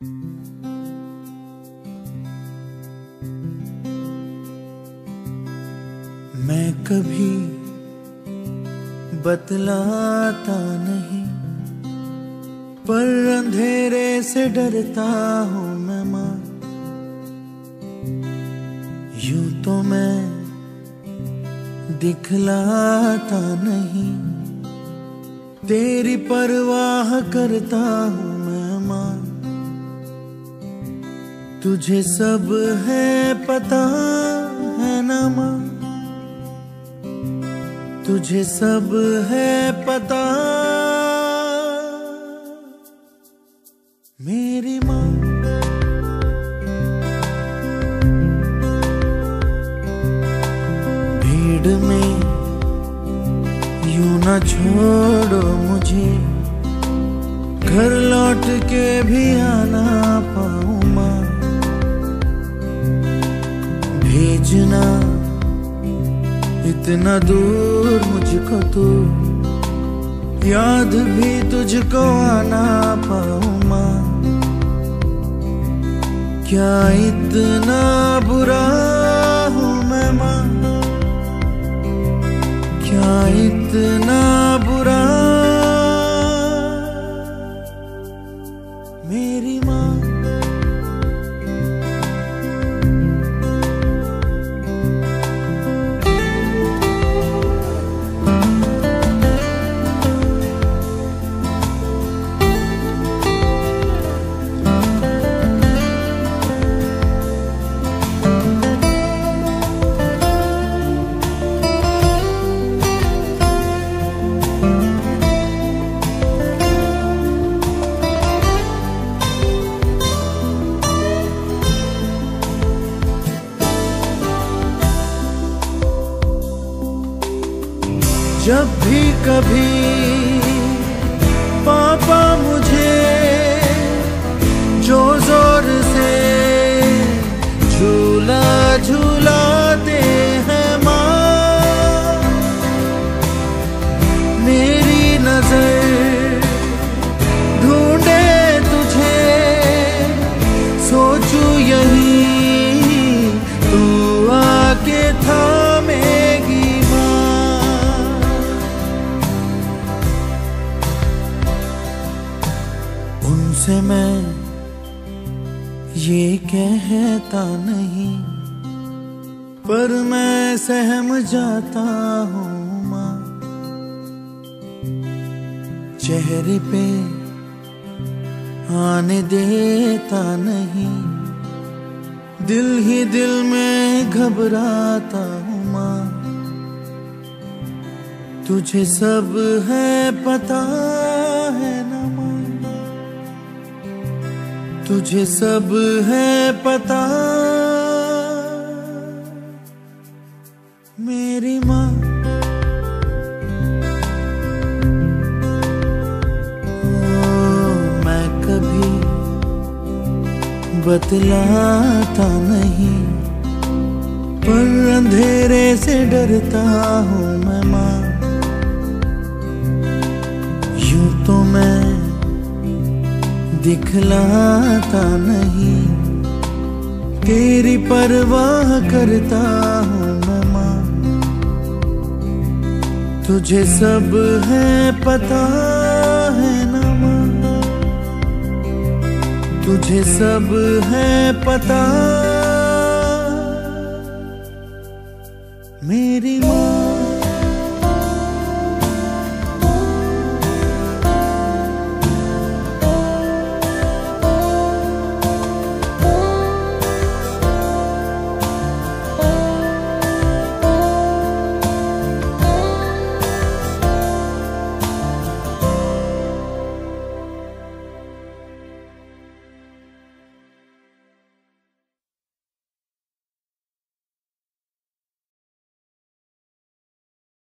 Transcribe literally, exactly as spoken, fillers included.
मैं कभी बतलाता नहीं, पर अंधेरे से डरता हूँ मैं माँ। यूं तो मैं दिखलाता नहीं, तेरी परवाह करता हूँ मैं माँ। तुझे सब है पता है ना माँ, तुझे सब है पता मेरी माँ। भीड़ में यूं ना छोड़ो मुझे, घर लौट के भी आना पाऊँ माँ। भेजना इतना दूर मुझको तो, याद भी तुझको आना पाऊँ माँ। क्या इतना बुरा हूँ मैं माँ, क्या इतना बुरा मेरी माँ। जब भी कभी पापा मुझे जो जोर से झूला झूलाते हैं माँ, मेरी नजर ढूंढे तुझे, सोचूं यही तू आके थामेगी। उनसे मैं ये कहता नहीं, पर मैं सहम जाता हूँ माँ। चेहरे पे आने देता नहीं, दिल ही दिल में घबराता हूँ माँ। तुझे सब है पता है ना माँ, तुझे सब है पता मेरी माँ। मैं कभी बतलाता नहीं, पर अंधेरे से डरता हूँ मैं माँ। यूं तो मैं दिखलाता नहीं, तेरी परवाह करता हूँ मैं माँ। तुझे सब है पता है ना माँ, तुझे सब है पता मेरी